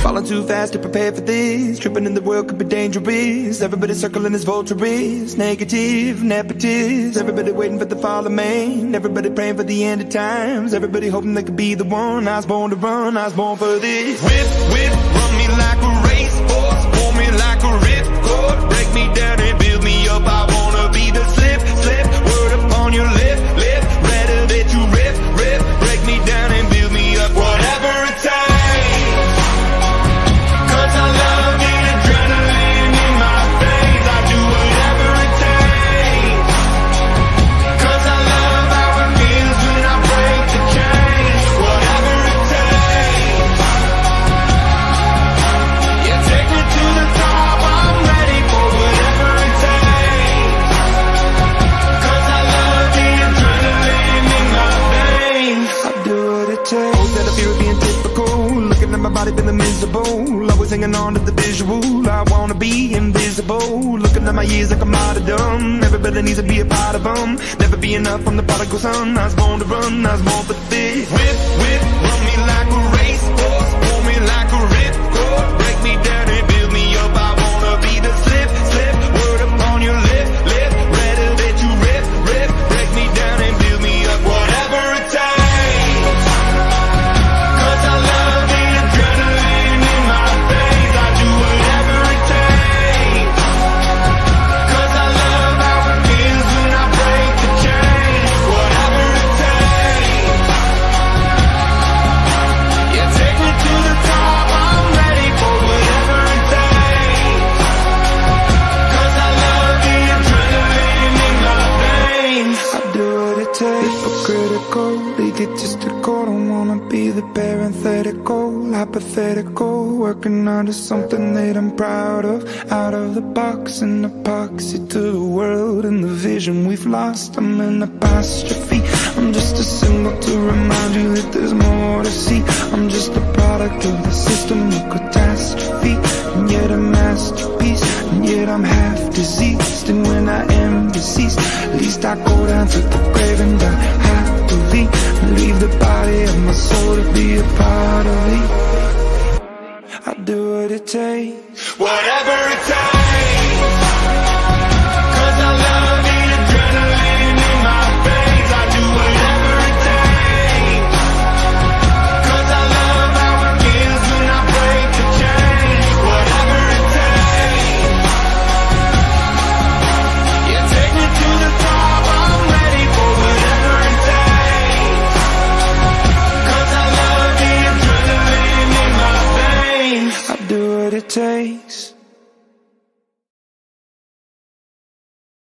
Falling too fast to prepare for this. Tripping in the world could be dangerous. Everybody circling as vultures. Negative, nepotist. Everybody waiting for the fall of man. Everybody praying for the end of times. Everybody hoping they could be the one. I was born to run, I was born for this. Whip, whip, run me like a racehorse. Pull me like a ripcord. Break me down and build me up. I wanna be the slip, slip. Word upon your lip, lip. Rather that you rip, rip. Break me down and build me up. Whatever it takes. 'Cause I love the adrenaline in my veins. I do whatever it takes. 'Cause I love how it feels when I break the chains. Whatever it takes. Yeah, take me to the top. I'm ready for whatever it takes. 'Cause I love the adrenaline in my veins. I do what it takes. That I fear of being typical. Looking at my body feeling miserable. Always hanging on to the visual. I wanna be invisible. Looking at my years like I'm martyrdom. Everybody needs to be a part of them. Never be enough from the prodigal son. I was born to run, I was born for this. Whip, whip, run me like a racehorse. Pull me like a ripcord. Break me down and build me up. I wanna be the slip, slip. Word upon your lip, lip. Rather that you rip, rip. Break me down and build me up. Whatever it takes. 'Cause I love the adrenaline in my veins. I do whatever it takes. 'Cause I love how it feels when I break the chains. Whatever it takes. Yeah, take me to the top. I'm ready for whatever it takes. 'Cause I love the adrenaline in my veins. I do what it takes. Hypocritical, egotistical. Don't wanna be the parenthetical, hypothetical. Working under something that I'm proud of. Out of the box, an epoxy to the world and the vision we've lost. I'm an apostrophe. I'm just a symbol to remind you that there's more to see. I'm just a product of the system of catastrophe, and yet a masterpiece. And yet I'm half diseased, and when I am deceased, at least I go down to the grave and die happily, and leave the body of my soul to be a part of me. I do what it takes. Whatever it takes.